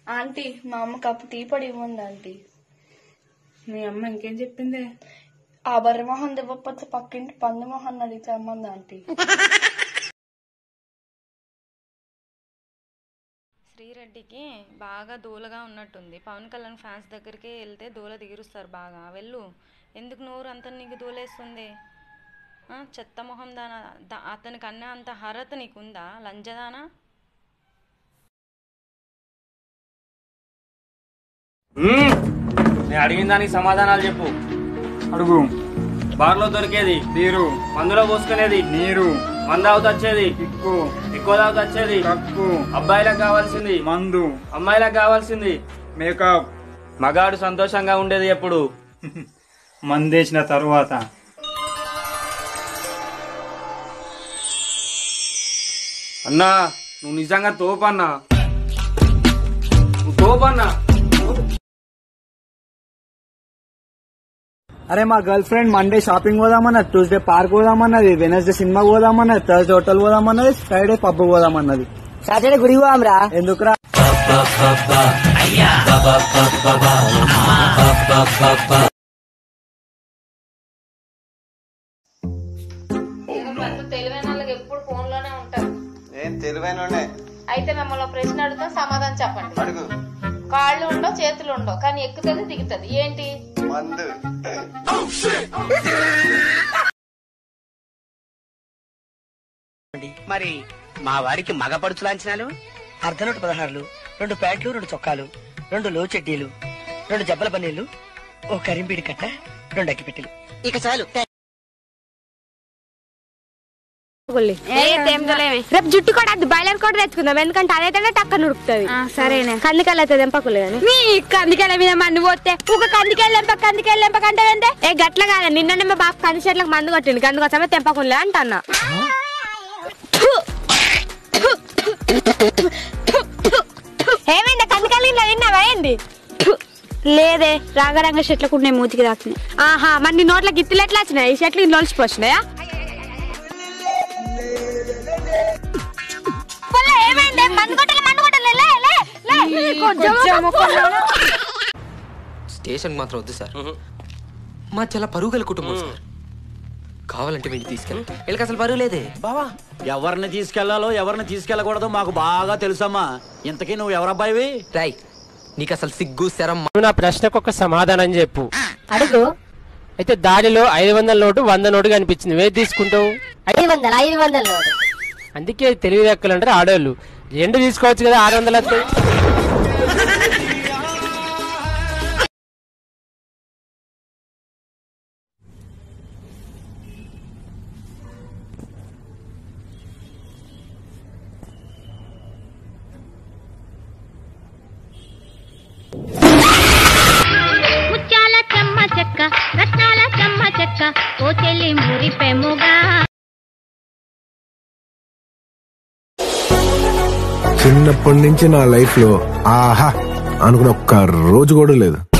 Aunty మా అమ్మ cup tea పొడి ఇవ్వండి ఆంటీ. మీ అమ్మ ఇంకేం చెప్పింది? ఆ బర్రెమోహన్ దివ్వకపోతే పక్కింటి పందిమోహన్ అడిగితే అమ్మంది ఆంటీ. శ్రీరెడ్డికి బాగా దూలగా ఉన్నట్టుంది. పవన్ కళ్యాణ్ ఫ్యాన్స్ దగ్గరికి వెళ్తే దూల దిగురుస్తారు బాగా. వెళ్ళు. ఎందుకు నోరు అంత నీకు దూలేస్తుంది? చెత్త మొహం దానా. అతనికి అన్న అంత అర్హత నీకుందా? లంజదానా. నేను అడిగిన దానికి సమాధానాలు చెప్పు. అడుగు. బార్లో దొరికేది నీరు, మందులో పోసుకునేది నీరు, మందు అవుతా వచ్చేది ఎక్కువ, ఎక్కువ తాగుతా వచ్చేది తక్కువ, అబ్బాయిలకు కావాల్సింది మందు, అమ్మాయిలకు కావాల్సింది మేకప్. మగాడు సంతోషంగా ఉండేది ఎప్పుడు? మందేసిన తరువాత. అన్నా నువ్వు నిజంగా తోపన్నా, నువ్వు తోపన్నా. అరే మా గర్ల్ ఫ్రెండ్ మండే షాపింగ్ పోదామన్నది, ట్యూస్డే పార్క్ పోదామన్నది, వెనస్డే సినిమా పోదామన్నది, థర్స్డే హోటల్ పోదామన్నది, ఫ్రైడే పబ్ పోదామన్నది, సాటర్డే గుడికి పోదాంరా. ఎందుకురా? తెలివైన వాళ్ళకి ఎప్పుడు ఫోన్ లోనే ఉంటారు. నేను తెలివైన అయితే మిమ్మల్ని ప్రశ్న అడుగుతాం, సమాధానం చెప్పండి. అడుగు. కాళ్ళు ఉండవు, చేతులు ఉండవు, కానీ ఎక్కుతుంది దిగుతుంది. ఏంటి? మందు. మరి మా వారికి మగ పడుచు లాంఛనాలు? అర్ధనోటు 16, 2 ప్యాంట్లు, 2 చొక్కాలు, 2 లో చెడ్డీలు, 2 జబ్బల పన్నీళ్లు, ఓ కరింపీడి కట్ట, 2 అగ్గిపెట్టెలు. ఇక చాలు. రేపు జుట్టు కూడా బాయిలర్ కూడా తెచ్చుకుందాం, ఎందుకంటే అదైతేనే టక్క నుడుకుతుంది. సరేనే. కందికాయలు అయితే తెంపకులే కానీ మీ కందికాయల మీద మందు పోతే ఒక కందికాయలు ఎంపకంటే ఏ గట్ల కాదు. నిన్ననే మా బాబు కంది చెట్లకు మందు కొట్టింది, అందుకోసమే తెంపకులే అంటన్నా. ఏమైంది? కందికాయలు ఇలా తిన్నావా ఏంది? లేదే, రంగరంగ చెట్లకు ఉన్నాయి, మూతికి తాకినాయి. ఆహా, మరి నీ నోట్ల గిత్తులు ఎట్లా వచ్చినాయి? ఈ చెట్లు ఇంట్లో వచ్చిపోతున్నాయా? స్టేషన్ మాత్రం వద్దు సార్, మా చాలా పరుగుల కుటుంబం సార్. కావాలంటే వీడిని తీసుకెళ్తా. వీళ్ళకి అసలు పరుగు లేదే బావా. ఎవరిని తీసుకెళ్లాలో ఎవరిని తీసుకెళ్లకూడదో మాకు బాగా తెలుసమ్మా. ఇంతకీ నువ్వు ఎవరబ్బాయివి? రై, నీకు అసలు సిగ్గు శరం. నా ప్రశ్నకు ఒక సమాధానం చెప్పు. అడుగు. అయితే దాడిలో 500 నోటు 100 నోటు కనిపించింది, ఏది తీసుకుంటావు? 500 నోటు. అందుకే తెలివి లెక్కలు అంటారు ఆడవాళ్ళు. 2 తీసుకోవచ్చు కదా, 600 వస్తాయి. ముత్యాల చెమ్మ చెక్క, రత్నాల చెమ్మ చెక్క, ఓ చెల్లి మురిపెముగా. చిన్నప్పటి నుంచి నా లైఫ్ లో ఆహా అనుకున్న ఒక్క రోజు కూడా లేదు.